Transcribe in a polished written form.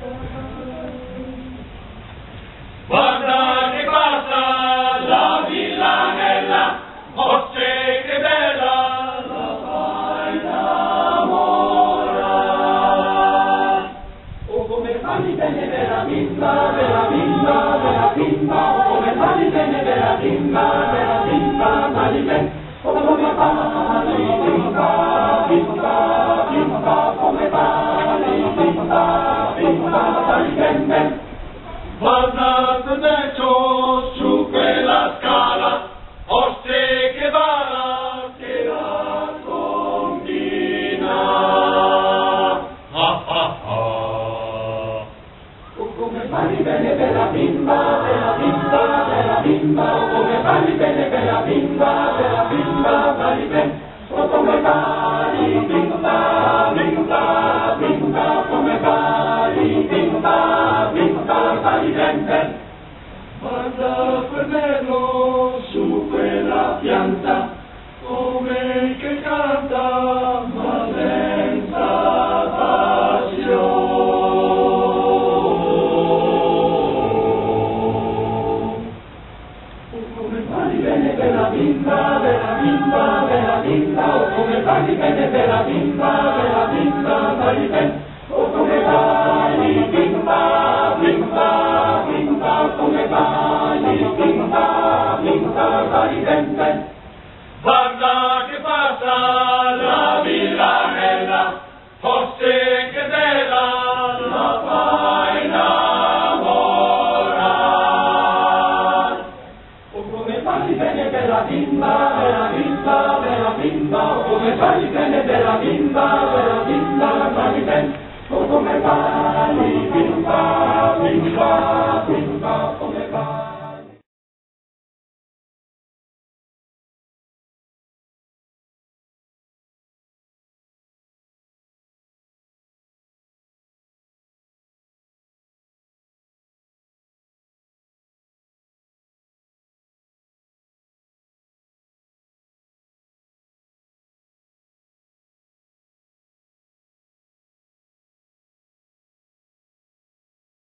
Guarda che passa la villanella, voce che bella, la fai innamorare. Oh, come fai bene bella bimba, bella bimba, bella bimba, oh, come fai bene bella bimba, bella bimba, fai bene. Oh, come fai bimba, bimba, bimba, come fai bimba, bimba, fai bene. Guardate dentro su quella scala, osse che balla, che la combina. Ah ah ah. Oh, come fai bene bella bimba, bella bimba, bella bimba, oh, come fai bene bella bimba, bella bimba, fai bene. Oh, come fai bimba, bimba, bimba, come fai bimba, bimba, fai bene. Guarda quel velo su quella pianta, come che canta, ma senza passione. Oh, come fai bene bella bimba, bella bimba, bella bimba, oh, come fai bene bella bimba, bella bimba, fai bene. Oh, come fai bimba, bimba, bimba, come fai bimba, bimba, fai bene. Guarda che passa la villanella, forse che bella, la fai innamorare. Oh, come fai bene bella bimba, bella bimba, bella bimba, oh, come fai bene bella bimba, bella bimba, fai bene. Oh, come fai